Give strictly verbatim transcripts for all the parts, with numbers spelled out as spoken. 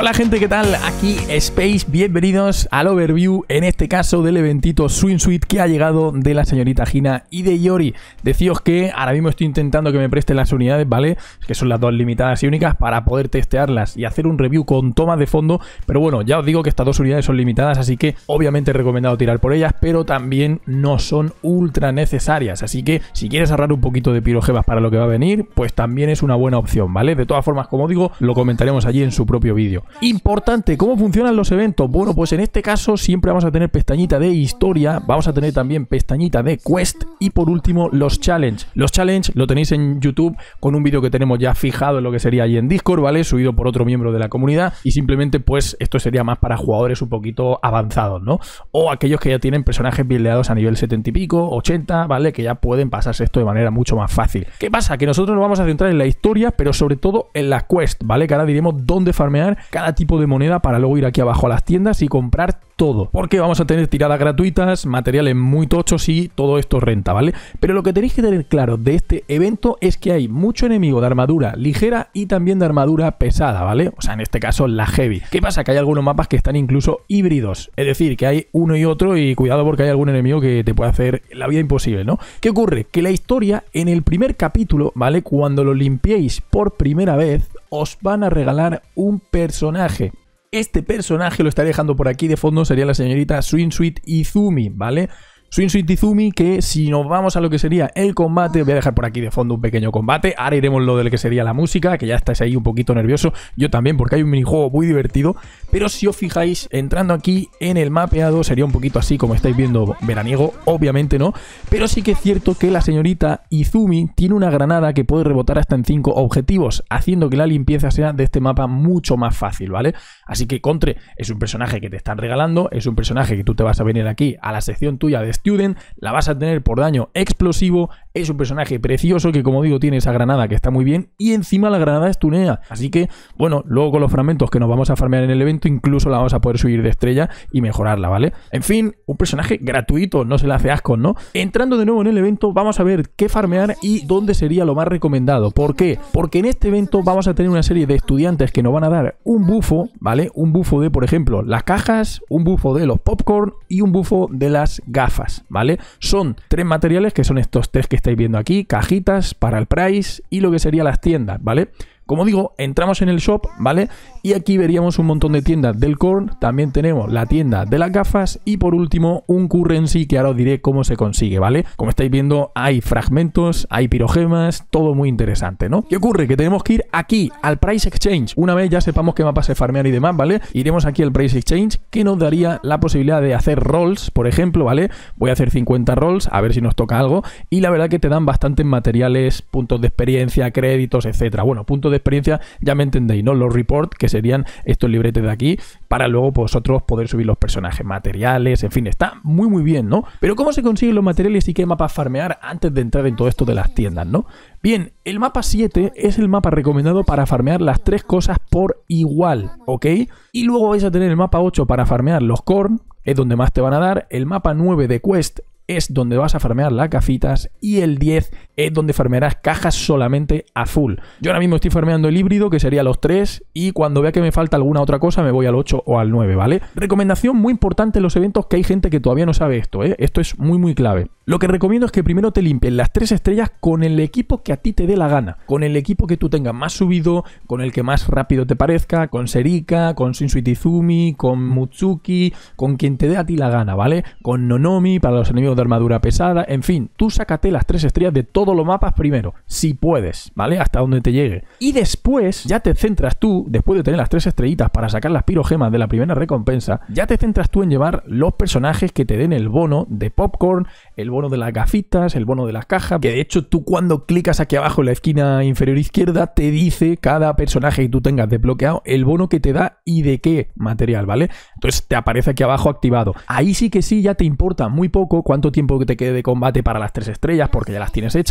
Hola gente, ¿qué tal? Aquí Space, bienvenidos al overview, en este caso del eventito Swing Suite que ha llegado de la señorita Gina y de Yori. Decíos que ahora mismo estoy intentando que me presten las unidades, ¿vale? Que son las dos limitadas y únicas para poder testearlas y hacer un review con tomas de fondo, pero bueno, ya os digo que estas dos unidades son limitadas, así que obviamente he recomendado tirar por ellas, pero también no son ultra necesarias, así que si quieres ahorrar un poquito de pirogemas para lo que va a venir, pues también es una buena opción, ¿vale? De todas formas, como digo, lo comentaremos allí en su propio vídeo. Importante, ¿cómo funcionan los eventos? Bueno, pues en este caso siempre vamos a tener pestañita de historia, vamos a tener también pestañita de quest y por último los challenge. Los challenge lo tenéis en YouTube con un vídeo que tenemos ya fijado en lo que sería allí en Discord, ¿vale? Subido por otro miembro de la comunidad y simplemente pues esto sería más para jugadores un poquito avanzados, ¿no? O aquellos que ya tienen personajes buildeados a nivel setenta y pico, ochenta, ¿vale? Que ya pueden pasarse esto de manera mucho más fácil. ¿Qué pasa? Que nosotros nos vamos a centrar en la historia, pero sobre todo en la quest, ¿vale? Que ahora diremos dónde farmear cada tipo de moneda para luego ir aquí abajo a las tiendas y comprar todo, porque vamos a tener tiradas gratuitas, materiales muy tochos y todo esto renta, ¿vale? Pero lo que tenéis que tener claro de este evento es que hay mucho enemigo de armadura ligera y también de armadura pesada, ¿vale? O sea, en este caso la heavy. ¿Qué pasa? Que hay algunos mapas que están incluso híbridos, es decir, que hay uno y otro y cuidado porque hay algún enemigo que te puede hacer la vida imposible, ¿no? ¿Qué ocurre? Que la historia en el primer capítulo, ¿vale? Cuando lo limpiéis por primera vez, os van a regalar un personaje. Este personaje lo estaré dejando por aquí de fondo, sería la señorita Swing Suite Izumi, ¿vale? Swing Suite Izumi, que si nos vamos a lo que sería el combate, voy a dejar por aquí de fondo un pequeño combate, ahora iremos lo de que sería la música, que ya estáis ahí un poquito nervioso, yo también porque hay un minijuego muy divertido, pero si os fijáis, entrando aquí en el mapeado, sería un poquito así como estáis viendo veraniego, obviamente no, pero sí que es cierto que la señorita Izumi tiene una granada que puede rebotar hasta en cinco objetivos, haciendo que la limpieza sea de este mapa mucho más fácil, ¿vale? Así que Contre es un personaje que te están regalando, es un personaje que tú te vas a venir aquí a la sección tuya de Student, la vas a tener por daño explosivo, es un personaje precioso que como digo tiene esa granada que está muy bien y encima la granada es tunea, así que bueno, luego con los fragmentos que nos vamos a farmear en el evento incluso la vamos a poder subir de estrella y mejorarla, ¿vale? En fin, un personaje gratuito, no se le hace asco, ¿no? Entrando de nuevo en el evento vamos a ver qué farmear y dónde sería lo más recomendado. ¿Por qué? Porque en este evento vamos a tener una serie de estudiantes que nos van a dar un bufo, ¿vale? Un bufo de, por ejemplo, las cajas, un bufo de los popcorn y un bufo de las gafas, ¿vale? Son tres materiales que son estos tres que estáis viendo aquí, cajitas para el price y lo que serían las tiendas, ¿vale? Como digo, entramos en el shop, ¿vale? Y aquí veríamos un montón de tiendas del corn, también tenemos la tienda de las gafas y por último un currency que ahora os diré cómo se consigue, ¿vale? Como estáis viendo hay fragmentos, hay pirogemas, todo muy interesante, ¿no? ¿Qué ocurre? Que tenemos que ir aquí al Price Exchange. Una vez ya sepamos qué mapas se farmear y demás, ¿vale? Iremos aquí al Price Exchange que nos daría la posibilidad de hacer rolls, por ejemplo, ¿vale? Voy a hacer cincuenta rolls, a ver si nos toca algo y la verdad que te dan bastantes materiales, puntos de experiencia, créditos, etcétera. Bueno, puntos de experiencia ya me entendéis, ¿no? Los report, que serían estos libretes de aquí, para luego vosotros poder subir los personajes, materiales, en fin, está muy muy bien, ¿no? Pero ¿cómo se consiguen los materiales y qué mapas farmear antes de entrar en todo esto de las tiendas, ¿no? Bien, el mapa siete es el mapa recomendado para farmear las tres cosas por igual, ¿ok? Y luego vais a tener el mapa ocho para farmear los corn, es donde más te van a dar, el mapa nueve de quest es donde vas a farmear las gafitas y el diez es donde farmearás cajas solamente a full. Yo ahora mismo estoy farmeando el híbrido, que sería los tres, y cuando vea que me falta alguna otra cosa me voy al ocho o al nueve, ¿vale? Recomendación muy importante en los eventos, que hay gente que todavía no sabe esto, ¿eh? Esto es muy muy clave. Lo que recomiendo es que primero te limpien las tres estrellas con el equipo que a ti te dé la gana, con el equipo que tú tengas más subido, con el que más rápido te parezca, con Serika, con Swing Suite Izumi, con Mutsuki, con quien te dé a ti la gana, ¿vale? Con Nonomi para los enemigos de armadura pesada, en fin, tú sácate las tres estrellas de todos los mapas primero, si puedes, ¿vale? Hasta donde te llegue. Y después ya te centras tú, después de tener las tres estrellitas para sacar las pirogemas de la primera recompensa, ya te centras tú en llevar los personajes que te den el bono de popcorn, el bono de las gafitas, el bono de las cajas, que de hecho tú cuando clicas aquí abajo en la esquina inferior izquierda te dice cada personaje que tú tengas desbloqueado el bono que te da y de qué material, ¿vale? Entonces te aparece aquí abajo activado. Ahí sí que sí ya te importa muy poco cuánto tiempo que te quede de combate para las tres estrellas, porque ya las tienes hechas,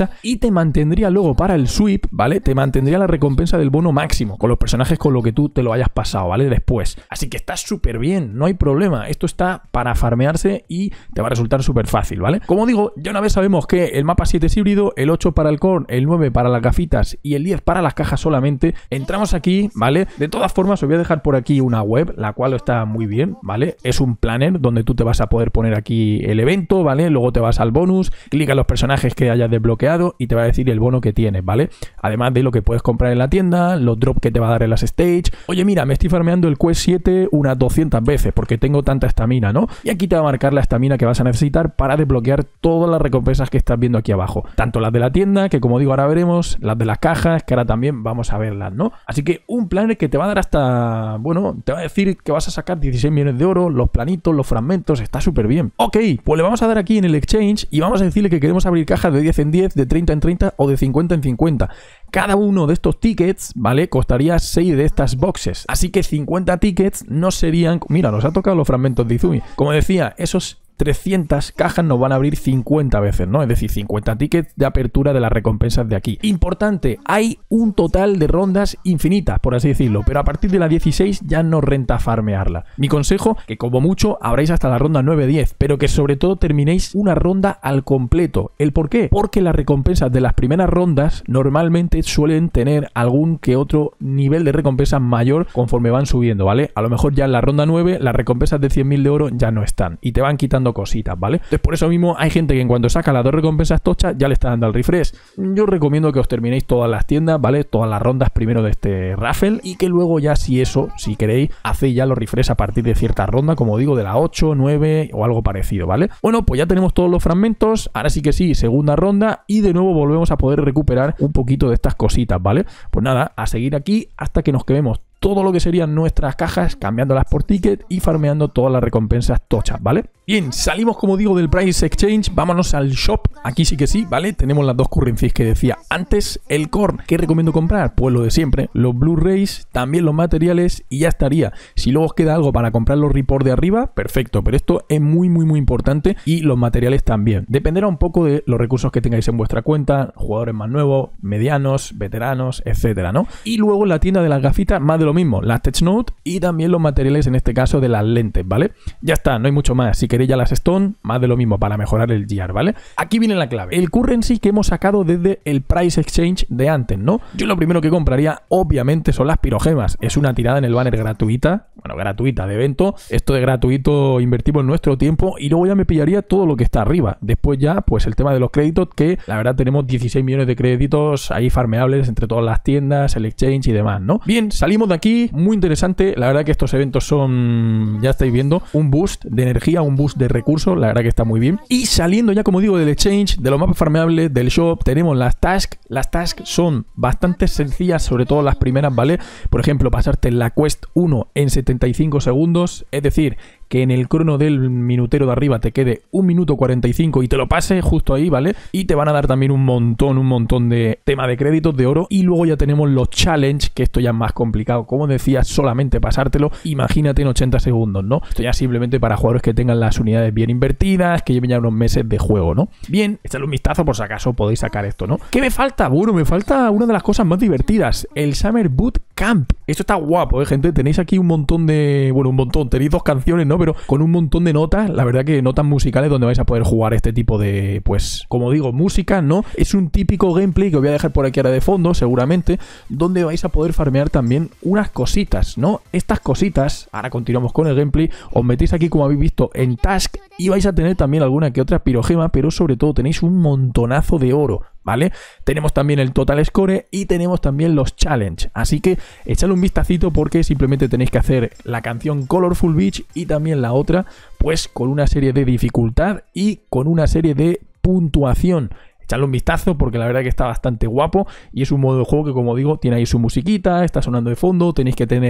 recompensa y te mantendría luego para el sweep, ¿vale? Te mantendría la recompensa del bono máximo con los personajes con lo que tú te lo hayas pasado, ¿vale? Después. Así que está súper bien, no hay problema. Esto está para farmearse y te va a resultar súper fácil, ¿vale? Como digo, ya una vez sabemos que el mapa siete es híbrido, el ocho para el core, el nueve para las gafitas y el diez para las cajas solamente. Entramos aquí, ¿vale? De todas formas, os voy a dejar por aquí una web, la cual está muy bien, ¿vale? Es un planner donde tú te vas a poder poner aquí el evento, ¿vale? Luego te vas al bonus, clica en los personajes que hayas desbloqueado y te va a decir el bono que tienes, ¿vale? Además de lo que puedes comprar en la tienda, los drops que te va a dar en las stage. Oye, mira, me estoy farmeando el Quest siete unas doscientas veces porque tengo tanta estamina, ¿no? Y aquí te va a marcar la estamina que vas a necesitar para desbloquear todas las recompensas que estás viendo aquí abajo. Tanto las de la tienda, que como digo ahora veremos, las de las cajas, que ahora también vamos a verlas, ¿no? Así que un planner que te va a dar hasta, bueno, te va a decir que vas a sacar dieciséis millones de oro, los planitos, los fragmentos, está súper bien. Ok, pues le vamos a dar aquí en el exchange y vamos a decirle que queremos abrir cajas de diez en diez, de treinta en treinta o de cincuenta en cincuenta. Cada uno de estos tickets, ¿vale? Costaría seis de estas boxes. Así que cincuenta tickets no serían... Mira, nos ha tocado los fragmentos de Izumi. Como decía, esos trescientas cajas nos van a abrir cincuenta veces, ¿no? Es decir, cincuenta tickets de apertura de las recompensas de aquí. Importante, hay un total de rondas infinitas, por así decirlo, pero a partir de la dieciséis ya no renta farmearla. Mi consejo, que como mucho abráis hasta la ronda nueve diez, pero que sobre todo terminéis una ronda al completo. ¿El por qué? Porque las recompensas de las primeras rondas normalmente suelen tener algún que otro nivel de recompensa mayor conforme van subiendo, ¿vale? A lo mejor ya en la ronda nueve las recompensas de cien mil de oro ya no están y te van quitando cositas, ¿vale? Entonces por eso mismo hay gente que en cuanto saca las dos recompensas tochas ya le está dando al refresh. Yo recomiendo que os terminéis todas las tiendas, ¿vale? Todas las rondas primero de este raffle y que luego ya si eso, si queréis, hacéis ya los refresh a partir de cierta ronda, como digo, de la ocho, nueve o algo parecido, ¿vale? Bueno, pues ya tenemos todos los fragmentos, ahora sí que sí, segunda ronda y de nuevo volvemos a poder recuperar un poquito de estas cositas, ¿vale? Pues nada, a seguir aquí hasta que nos quedemos todo lo que serían nuestras cajas, cambiándolas por ticket y farmeando todas las recompensas tochas, ¿vale? Bien, salimos como digo del Price Exchange, vámonos al shop, aquí sí que sí, ¿vale? Tenemos las dos currencies que decía antes, el core, ¿qué recomiendo comprar? Pues lo de siempre, los Blu-rays, también los materiales y ya estaría. Si luego os queda algo para comprar los reports de arriba, perfecto, pero esto es muy muy muy importante y los materiales también. Dependerá un poco de los recursos que tengáis en vuestra cuenta, jugadores más nuevos, medianos, veteranos, etcétera, ¿no? Y luego en la tienda de las gafitas, más de lo mismo, las Tech Note y también los materiales en este caso de las lentes, ¿vale? Ya está, no hay mucho más. Si queréis ya las Stone, más de lo mismo para mejorar el G R, ¿vale? Aquí viene la clave. El currency que hemos sacado desde el Price Exchange de antes, ¿no? Yo lo primero que compraría, obviamente, son las pirogemas. Es una tirada en el banner gratuita, bueno, gratuita de evento. Esto de gratuito invertimos nuestro tiempo y luego ya me pillaría todo lo que está arriba. Después ya, pues el tema de los créditos, que la verdad tenemos dieciséis millones de créditos ahí farmeables entre todas las tiendas, el exchange y demás, ¿no? Bien, salimos de aquí, muy interesante. La verdad que estos eventos son, ya estáis viendo, un boost de energía, un boost de recursos, la verdad que está muy bien. Y saliendo ya, como digo, del exchange, de los mapas farmeables, del shop, tenemos las tasks. Las tasks son bastante sencillas, sobre todo las primeras, ¿vale? Por ejemplo, pasarte la quest uno en setenta y cinco segundos, es decir, que en el crono del minutero de arriba te quede un minuto cuarenta y cinco y te lo pase justo ahí, ¿vale? Y te van a dar también un montón, un montón de tema de créditos de oro. Y luego ya tenemos los challenge, que esto ya es más complicado. Como decía, solamente pasártelo, imagínate en ochenta segundos, ¿no? Esto ya simplemente para jugadores que tengan las unidades bien invertidas, que lleven ya unos meses de juego, ¿no? Bien, echadle un vistazo por si acaso podéis sacar esto, ¿no? ¿Qué me falta? Bueno, me falta una de las cosas más divertidas, el Summer Boot Camp. Esto está guapo, ¿eh, gente? Tenéis aquí un montón de... Bueno, un montón, tenéis dos canciones, ¿no? Pero con un montón de notas, la verdad que notas musicales donde vais a poder jugar este tipo de, pues, como digo, música, ¿no? Es un típico gameplay que os voy a dejar por aquí ahora de fondo, seguramente, donde vais a poder farmear también unas cositas, ¿no? Estas cositas, ahora continuamos con el gameplay, os metéis aquí, como habéis visto, en Task y vais a tener también alguna que otra pirogema, pero sobre todo tenéis un montonazo de oro, ¿vale? Tenemos también el Total Score y tenemos también los Challenge, así que echadle un vistacito porque simplemente tenéis que hacer la canción Colorful Beach y también la otra, pues con una serie de dificultad y con una serie de puntuación. Echadle un vistazo porque la verdad que está bastante guapo y es un modo de juego que, como digo, tiene ahí su musiquita, está sonando de fondo, tenéis que tener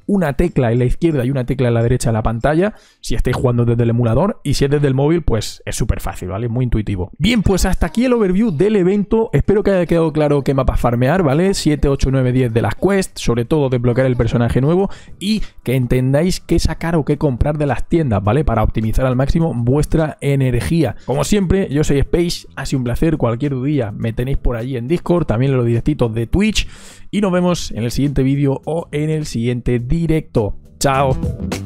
una tecla en la izquierda y una tecla en la derecha de la pantalla, si estáis jugando desde el emulador, y si es desde el móvil, pues es súper fácil, ¿vale? Muy intuitivo. Bien, pues hasta aquí el overview del evento. Espero que haya quedado claro qué mapas farmear, ¿vale? siete, ocho, nueve, diez de las quests, sobre todo desbloquear el personaje nuevo, y que entendáis qué sacar o qué comprar de las tiendas, ¿vale? Para optimizar al máximo vuestra energía. Como siempre, yo soy Space, ha sido un placer. Cualquier día me tenéis por allí en Discord, también en los directitos de Twitch, y nos vemos en el siguiente vídeo o en el siguiente directo. ¡Chao!